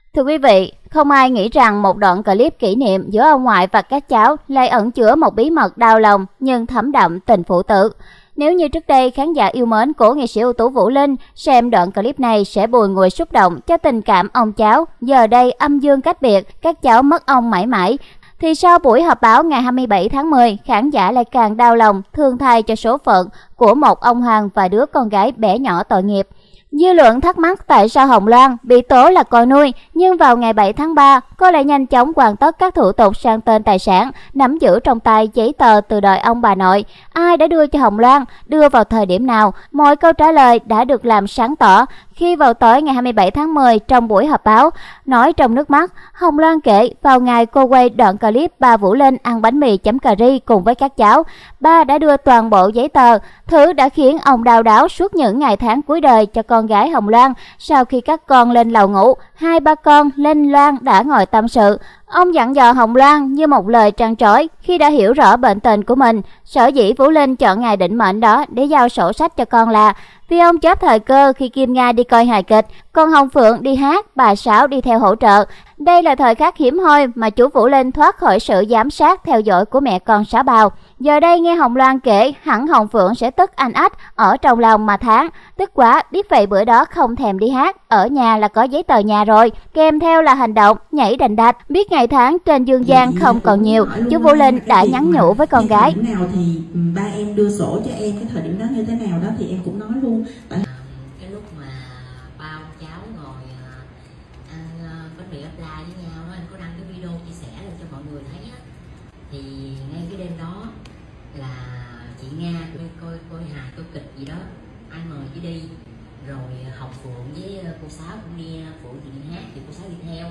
Thưa quý vị, không ai nghĩ rằng một đoạn clip kỷ niệm giữa ông ngoại và các cháu lại ẩn chứa một bí mật đau lòng nhưng thấm đậm tình phụ tử. Nếu như trước đây khán giả yêu mến của nghệ sĩ ưu tú Vũ Linh xem đoạn clip này sẽ bùi ngùi xúc động cho tình cảm ông cháu, giờ đây âm dương cách biệt, các cháu mất ông mãi mãi, thì sau buổi họp báo ngày 27 tháng 10, khán giả lại càng đau lòng, thương thay cho số phận của một ông Hoàng và đứa con gái bé nhỏ tội nghiệp. Dư luận thắc mắc tại sao Hồng Loan bị tố là con nuôi, nhưng vào ngày 7 tháng 3, cô lại nhanh chóng hoàn tất các thủ tục sang tên tài sản, nắm giữ trong tay giấy tờ từ đời ông bà nội. Ai đã đưa cho Hồng Loan, đưa vào thời điểm nào, mọi câu trả lời đã được làm sáng tỏ khi vào tối ngày 27 tháng 10 trong buổi họp báo. Nói trong nước mắt, Hồng Loan kể vào ngày cô quay đoạn clip ba Vũ Linh ăn bánh mì chấm cà ri cùng với các cháu, ba đã đưa toàn bộ giấy tờ, thứ đã khiến ông đau đáu suốt những ngày tháng cuối đời cho con gái Hồng Loan. Sau khi các con lên lầu ngủ, hai ba con lên Loan đã ngồi tâm sự. Ông dặn dò Hồng Loan như một lời trăn trối khi đã hiểu rõ bệnh tình của mình. Sở dĩ Vũ Linh chọn ngày định mệnh đó để giao sổ sách cho con là vì ông chớp thời cơ khi Kim Nga đi coi hài kịch, còn Hồng Phượng đi hát, bà Sáu đi theo hỗ trợ. Đây là thời khắc hiếm hoi mà chú Vũ Linh thoát khỏi sự giám sát theo dõi của mẹ con Sáu Bào. Giờ đây nghe Hồng Loan kể, hẳn Hồng Phượng sẽ tức anh ách ở trong lòng mà tháng. Tức quá, biết vậy bữa đó không thèm đi hát, ở nhà là có giấy tờ nhà rồi, kèm theo là hành động nhảy đành đạch. Biết ngày tháng trên dương gian không còn nhiều, chú Vũ Linh đã nhắn nhủ với con gái. Điểm nào thì ba em đưa sổ cho em, cái thời điểm đó như thế nào đó thì em cũng nói luôn. Cái lúc mà ba ông cháu ngồi ăn bánh mì ấp la với nhau đó, anh có đăng cái video chia sẻ lên cho mọi người thấy á. Thì ngay cái đêm đó là chị Nga coi hài coi kịch gì đó, ai mời chị đi, rồi Hồng Phượng với cô Sáu cũng đi, Phượng thì đi hát thì cô Sáu đi theo.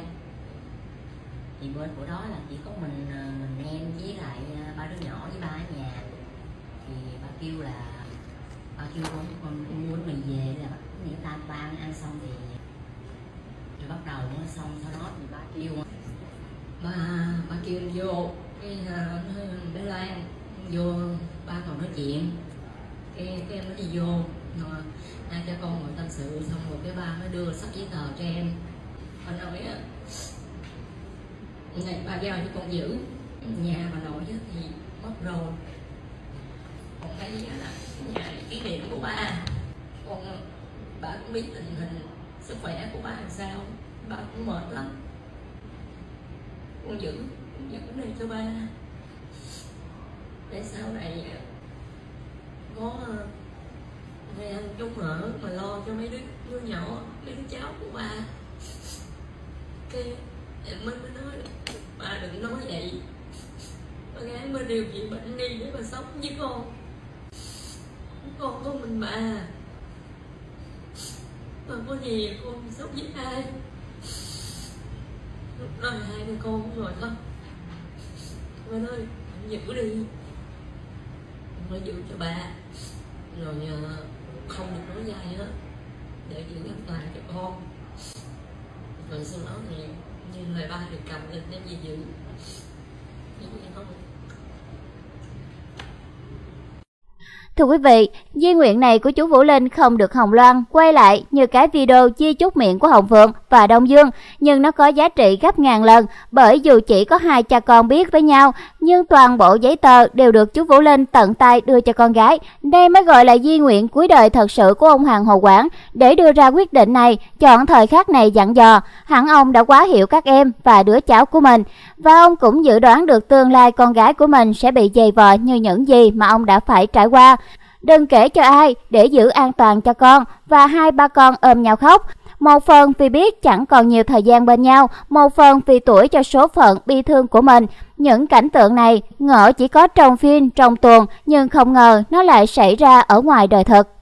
Thì bên của đó là chỉ có mình em với lại ba đứa nhỏ với ba ở nhà. Thì ba kêu là con mua bánh mì về là nghĩa ta ăn xong thì rồi bắt đầu nó xong, sau đó thì ba kêu vô cái bé Loan vô, ba còn nói chuyện, cái em mới đi vô, hai cha con ngồi tâm sự xong rồi cái ba mới đưa sắp giấy tờ cho em. Ba nói á, này ba giao cho con giữ, nhà bà nội thì mất rồi, còn đây là nhà kỷ niệm của ba, còn bà cũng biết tình hình sức khỏe của ba làm sao, ba cũng mệt lắm, con giữ cái này cho ba để sau này có người ăn chung ở mà lo cho mấy đứa nhỏ, mấy đứa cháu của ba. Cái em mới nói ba đừng nói vậy, con gái mới điều trị bệnh đi để bà sống với con có mình bà có gì con sống với ai. Lúc đó hai đứa con cũng rồi lắm, con ơi giữ đi, con giữ cho bà rồi không được nói dài hết để giữ an toàn cho con. Rồi sau đó thì như lời ba thì cầm lên để gì giữ, nhưng không. Thưa quý vị, di nguyện này của chú Vũ Linh không được Hồng Loan quay lại như cái video chia chúc miệng của Hồng Phượng và Đông Dương, nhưng nó có giá trị gấp ngàn lần, bởi dù chỉ có hai cha con biết với nhau, nhưng toàn bộ giấy tờ đều được chú Vũ Linh tận tay đưa cho con gái. Đây mới gọi là di nguyện cuối đời thật sự của ông Hoàng Hồ Quảng. Để đưa ra quyết định này, chọn thời khắc này dặn dò, hẳn ông đã quá hiểu các em và đứa cháu của mình, và ông cũng dự đoán được tương lai con gái của mình sẽ bị dày vò như những gì mà ông đã phải trải qua. Đừng kể cho ai để giữ an toàn cho con, và hai ba con ôm nhau khóc. Một phần vì biết chẳng còn nhiều thời gian bên nhau, một phần vì tuổi cho số phận bi thương của mình. Những cảnh tượng này ngỡ chỉ có trong phim, trong tuồng, nhưng không ngờ nó lại xảy ra ở ngoài đời thực.